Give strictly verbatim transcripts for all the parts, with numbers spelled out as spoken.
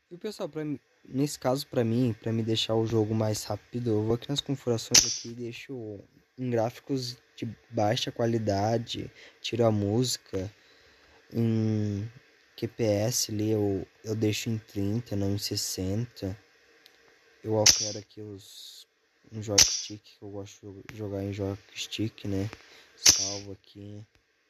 E pessoal, pra, mim- nesse caso pra mim, pra me deixar o jogo mais rápido, eu vou aqui nas configurações aqui e deixo em gráficos de baixa qualidade, tiro a música, em Q P S ali eu, eu deixo em trinta, não em sessenta. Eu altero aqui os um joystick, que eu gosto de jogar em joystick, né? Salvo aqui.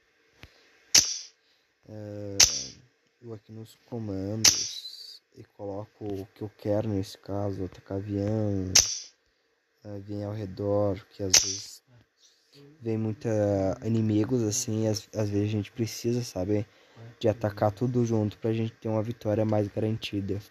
Uh, eu aqui nos comandos e coloco o que eu quero nesse caso, atacar avião, uh, vir ao redor, que às vezes vem muita inimigos assim, às, às vezes a gente precisa, sabe, de atacar tudo junto pra gente ter uma vitória mais garantida.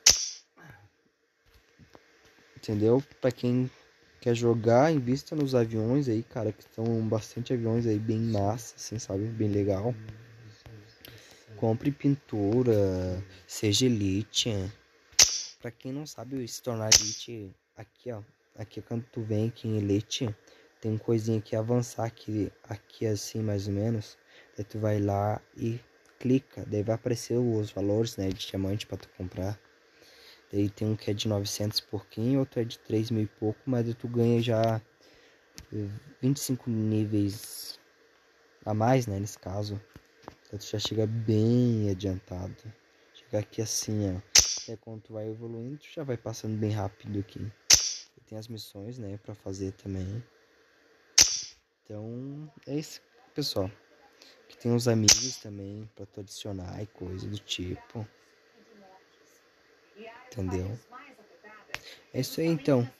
Entendeu? Pra quem quer jogar, invista nos aviões aí, cara, que estão bastante aviões aí bem massa, assim, sabe? Bem legal. Compre pintura, seja elite. Pra quem não sabe se tornar elite, aqui ó, aqui quando tu vem aqui em elite, tem uma coisinha aqui avançar aqui, aqui assim mais ou menos. Daí tu vai lá e clica, daí vai aparecer os valores, né, de diamante pra tu comprar. Daí tem um que é de novecentos e pouquinho, outro é de três mil e pouco, mas tu ganha já vinte e cinco níveis a mais, né, nesse caso. Então tu já chega bem adiantado. Chega aqui assim, ó. E quando tu vai evoluindo, tu já vai passando bem rápido aqui. E tem as missões, né, pra fazer também. Então, é isso, pessoal. Aqui tem uns amigos também pra tu adicionar e coisa do tipo. Entendeu? É isso aí, então.